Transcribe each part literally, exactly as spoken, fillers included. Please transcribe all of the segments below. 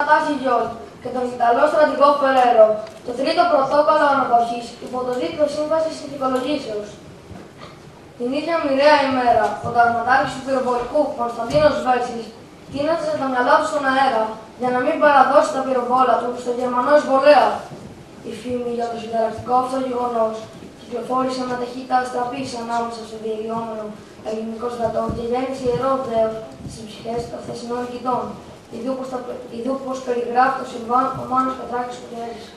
Τάση Γιόλ και τον Ιταλό στρατηγό Φερέρο, το τρίτο πρωτόκολλο αναδοχής υπό το δίκτυο σύμβασης ηθικολογήσεως. Την ίδια μοιραία ημέρα, ο ταγματάρχης του πυροβολικού Κωνσταντίνος Βέλσης τίναζε τα μυαλά του στον αέρα για να μην παραδώσει τα πυροβόλα του στο Γερμανό εισβολέα. Η φήμη για το συνταρακτικό αυτό γεγονός κυκλοφόρησε με ταχύτητα αστραπής ανάμεσα στο διελειόμενο ελληνικό στρατό και γέννησε ιερό δέος στις ψυχές των χθεσινών νικητών. Ιδού πως περιγράφει το συμβάν ο Μάνος Πετράκης που έζησε.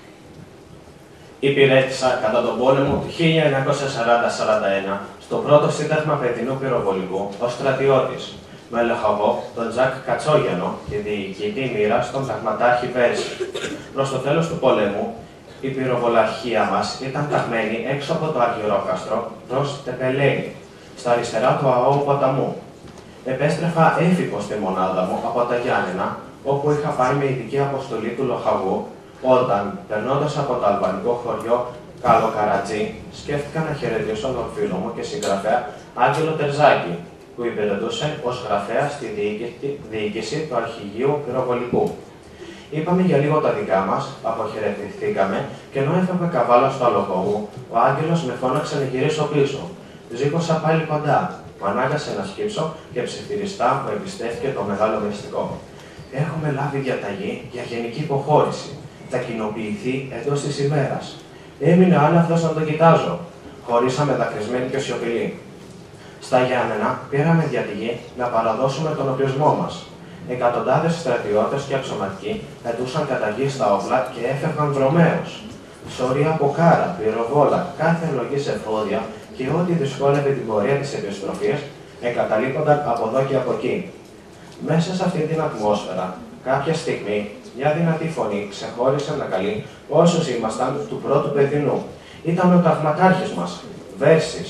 Υπηρέτησα κατά τον πόλεμο του χίλια εννιακόσια σαράντα σαράντα ένα στο πρώτο σύνταγμα παιδινού πυροβολικού ως στρατιώτης, με λοχαγό τον Τζακ Κατσόγιανο και διοικητή μοίρα στον ταγματάρχη Βέρση. Προς το τέλος του πολέμου, η πυροβολαρχία μας ήταν ταγμένη έξω από το Αργυρόκαστρο προς Τεπελένη, στα αριστερά του ΑΟ ποταμού. Επέστρεφα έφυπος στη μονάδα μου από τα Γιάννενα, όπου είχα πάει με ειδική αποστολή του λοχαγού, όταν, περνώντας από το αλβανικό χωριό Καλοκαρατζή, σκέφτηκα να χαιρετήσω τον φίλο μου και συγγραφέα Άγγελο Τερζάκη, που υπηρετούσε ως γραφέα στη διοίκηση του Αρχηγείου Πυροβολικού. Είπαμε για λίγο τα δικά μας, αποχαιρετηθήκαμε και ενώ έφευγε καβάλα στο άλογο μου, ο Άγγελος με φώναξε να γυρίσω πίσω. Ζήκωσα πάλι κοντά. Μου ανάγκασε να σκύψω και ψιθυριστά μου εμπιστεύτηκε το μεγάλο μυστικό. Έχουμε λάβει διαταγή για γενική υποχώρηση. Θα κοινοποιηθεί εντός της ημέρας. Έμεινε άναυδος να το κοιτάζω. Χωρίσαμε δακρυσμένοι και σιωπηλοί. Στα Γιάννενα πήραμε διαταγή να παραδώσουμε τον οπλισμό μας. Εκατοντάδες στρατιώτες και αξιωματικοί πετούσαν καταγή στα όπλα και έφευγαν δρομέως. Σωρία από κάρα, πυροβόλα, κάθε λογή σε εφόδια και ό,τι δυσκόλευε την πορεία της επιστροφής εγκαταλείπονταν από εδώ και από εκεί. Μέσα σε αυτή την ατμόσφαιρα, κάποια στιγμή, μια δυνατή φωνή ξεχώρισε να καλεί όσους ήμασταν του πρώτου παιδινού. Ήταν ο ταγματάρχης μας, Βέρσης.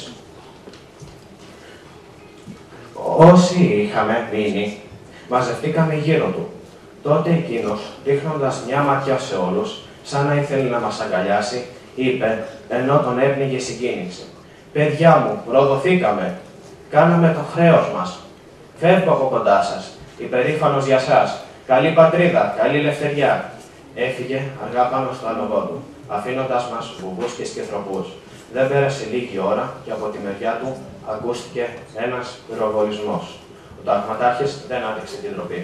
Όσοι είχαμε μείνει, μαζευτήκαμε γύρω του. Τότε εκείνος, ρίχνοντας μια ματιά σε όλους, σαν να ήθελε να μας αγκαλιάσει, είπε, ενώ τον έπνιγε η συγκίνηση. «Παιδιά μου, προδοθήκαμε. Κάναμε το χρέος μας. Φεύγω από κοντά σας. Υπερήφανος για σας. Καλή πατρίδα, καλή ελευθεριά». Έφυγε αργά πάνω στο άλογο του, αφήνοντας μας βουβούς και σκεθροπούς. Δεν πέρασε λίγη ώρα και από τη μεριά του ακούστηκε ένας πυροβολισμός. Ο ταγματάρχης δεν άντεξε την ντροπή.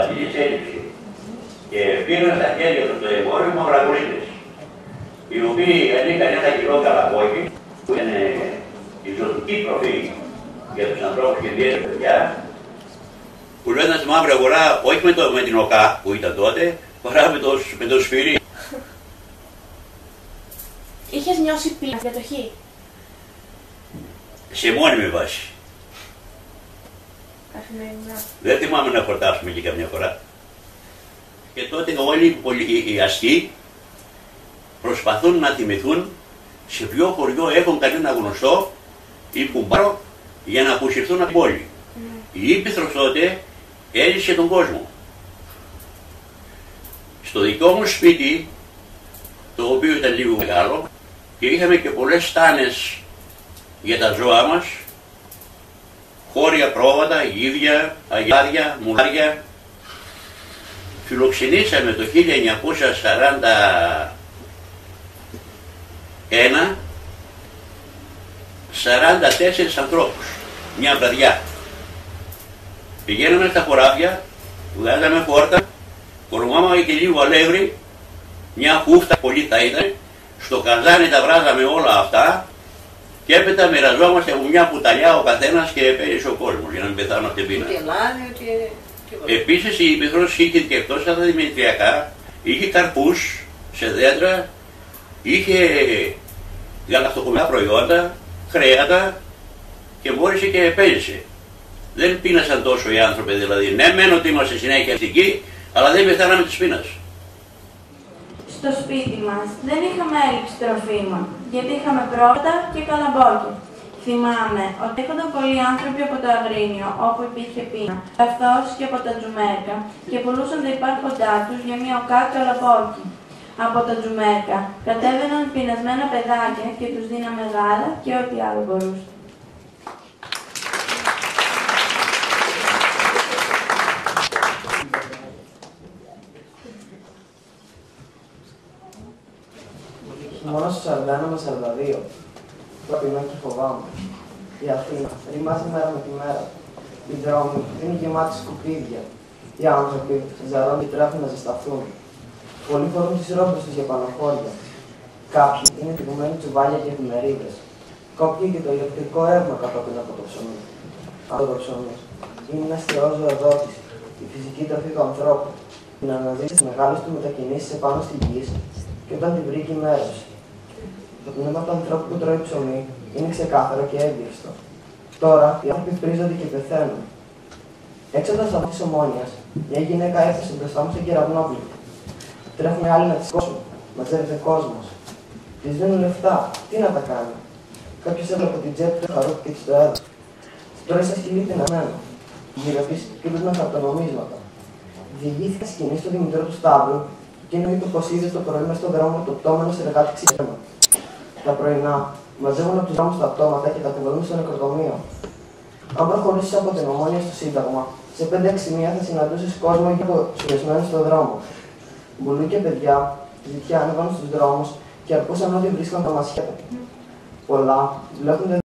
παθητικής έλλειψη και πήραν στα χέρια του το εμπόριο μαυραγουλίτες, οι οποίοι ανήκαν ένα κιλό καλαμπόκι, που είναι η ζωτική τροφή για τους ανθρώπους και ιδιαίτερα παιδιά, που λένε στη μαύρη αγορά, όχι με, το, με την ΟΚΑ που ήταν τότε, παρά με το, με το σφυρί. Είχες νιώσει πλήρη κατοχή? Σε μόνιμη βάση. Καθημερινά. Δεν θυμάμαι να χορτάσουμε και καμιά φορά. Και τότε όλοι οι αστεί προσπαθούν να θυμηθούν σε ποιο χωριό έχουν κανένα γνωστό ή κουμπάρο για να αποσυρθούν από την πόλη. Mm. Η Ήπειθρος τότε έλυσε τον κόσμο. Στο δικό μου σπίτι, το οποίο ήταν λίγο μεγάλο, και είχαμε και πολλές στάνες για τα ζώα μας, χώρια πρόβατα, γίδια, αγιάρια, μουλάρια. Φιλοξενήσαμε το χίλια εννιακόσια σαράντα ένα σαράντα τέσσερις ανθρώπους, μια βραδιά. Πηγαίναμε στα χωράφια, βγάζαμε φόρτα, κορμάμαμε και λίγο αλεύρι, μια χούφτα πολύ θα ήταν, στο καζάνι τα βράζαμε όλα αυτά και έπειτα μοιραζόμαστε από μια κουταλιά ο καθένας και πέρασε ο κόσμος για να μην πεθάνουν από την πείνα. Επίσης η Ήπειθρος είχε και εκτός από τα δημητριακά, είχε καρπούς σε δέντρα, είχε γαλακτοκομικά προϊόντα, χρέατα και μπόρεσε και επένδυσε. Δεν πείνασαν τόσο οι άνθρωποι δηλαδή. Ναι, μεν ότι είμαστε συνέχεια αστικοί, αλλά δεν πεθάναμε της πείνας. Στο σπίτι μας δεν είχαμε έλλειψη τροφίμων, γιατί είχαμε πρόβατα και καλαμπόκι. Θυμάμαι ότι έρχονταν πολλοί άνθρωποι από το Αγρίνιο, όπου υπήρχε πείνα, καθώς και από τα Τζουμέρκα, και πουλούσαν τα υπάρχοντά τους για μια οκά καλαμπόκι. Από τα Τζουμέρκα κατέβαιναν πεινασμένα παιδάκια και τους δίναμε γάλα και ό,τι άλλο μπορούσαν. Μόνο στο σαράντα ένα με σαράντα δύο. Πεινώ και φοβάμαι. Η Αθήνα ρημάζει μέρα με τη μέρα. Οι δρόμοι είναι γεμάτοι σκουπίδια. Οι άνθρωποι ζαρώνουν και τρέχουν να ζεσταθούν. Πολλοί φορούν τις ρόμπες τους για παναχώρια. Κάποιοι είναι τυπωμένοι τσουβάλια και εφημερίδες. Κόπηκε και το ηλεκτρικό ρεύμα κατόπιν από το ψωμί. Αυτό το ψωμί είναι ένα στερεό ζωοδότηση, η φυσική τροφή του ανθρώπου. Να αναζήσει τις μεγάλες του μετακινήσεις επάνω στη γη και όταν την βρήκε μέρος. Το πνεύμα του ανθρώπου που τρώει ψωμί είναι ξεκάθαρο και έμπιστο. Τώρα οι άνθρωποι πρίζονται και πεθαίνουν. Έξω από τα σταθμά της Ομόνοιας, μια γυναίκα έφτασε μπροστά μου σε κεραυνόπλητη. Τρέχουν άλλοι να τη σκόσουν, μαζεύεται κόσμος. Της δίνουν λεφτά, τι να τα κάνει. Κάποιος έβαλε από την τσέπη του χαρό και της το έδωσε. Τρώει σαν σκυλί πεινασμένο. Γύρω της κύλους με χαρτονομίσματα. Διηγήθηκε σκηνή στο Δημητρό του Σταύρου και εννοείται πως είδε το πρωί μες στον δρόμο το πτώμενο εργάτη ξύσμα. Τα πρωινά μαζεύουν από τους δρόμους τα πτώματα και τα κουβαλούν στο νεκροτομείο. Αν προχωρήσεις από την Ομόνια στο Σύνταγμα, σε πέντε έξι σημεία θα συναντήσεις κόσμο γύρω στον δρόμο. Μπουλού και παιδιά, ζητιά ανέβαναν στους δρόμους και αρκούσαν ό,τι βρίσκαν τα μασχέτα. Πολλά βλέπουν